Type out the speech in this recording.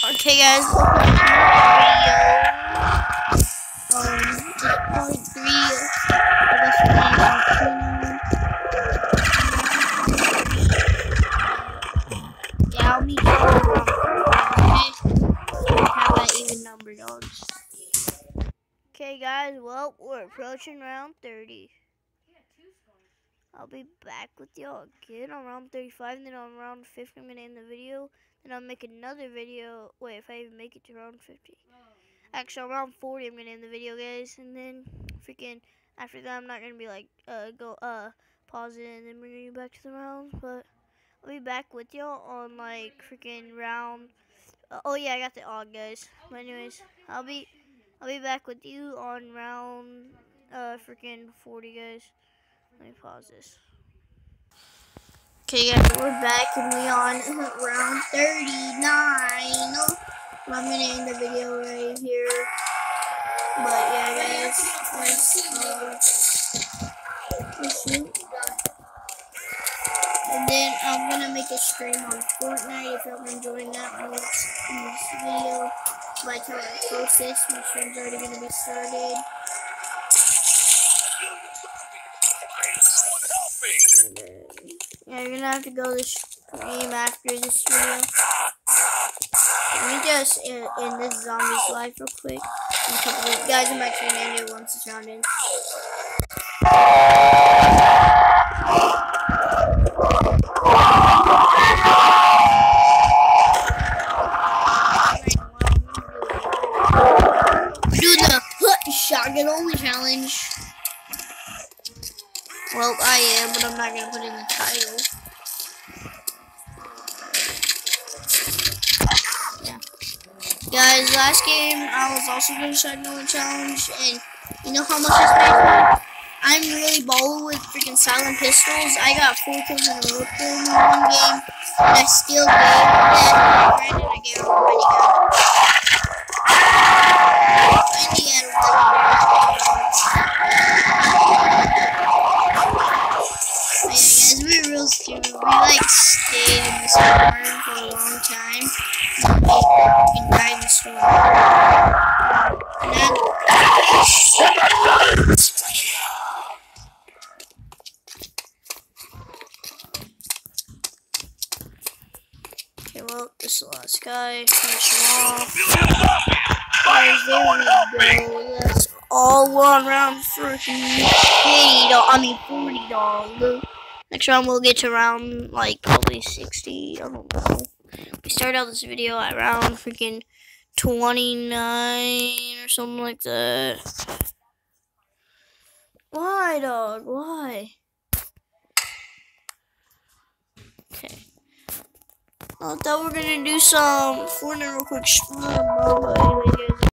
Okay guys, welcome to another video. It's part 3 of us playing Pokemon. Yeah, I'll meet you around 30, okay? Have that even number dogs. Okay guys, well, we're approaching round 30. I'll be back with y'all again on round 35, and then on round 50 I'm gonna end the video. Then I'll make another video. Wait, if I even make it to round 50. Actually, around 40 I'm gonna end the video, guys, and then freaking after that I'm not gonna be like pause it and then bring you back to the round, but I'll be back with y'all on like freaking round. Oh yeah, I got the odd, guys. But anyways, I'll be back with you on round freaking 40, guys. Let me pause this. Okay, guys, we're back and we on round 39. I'm gonna end the video right here. But yeah, guys, let's shoot. And then I'm gonna make a stream on Fortnite if y'all enjoying that in this video. By the time I post this, my stream's already gonna be started. Yeah, you're gonna have to go to stream after this video. Let me just end this zombie's life real quick. Guys, I'm actually gonna end it once it's round in. Do the shotgun only challenge. Well, I am, but I'm not gonna put in the title. Yeah. Guys, last game I was also doing shotgun challenge, and you know how much I spent? I'm really bold with freaking silent pistols. I got 4 kills in a row in one game, and I still gave that. Granted, I gave him a mini gun. And he had a but yeah, guys, we were real stupid. We like stayed in the storm for a long time. And died in the storm. Okay, well, this is the last guy. Finish him off. Guys, there we go. That's all one round freaking $40. Next round we'll get to round like probably 60. I don't know. We started out this video at round freaking 29 or something like that. Why, dog? Why? Okay. I thought we were gonna do some Fortnite real quick. Anyway,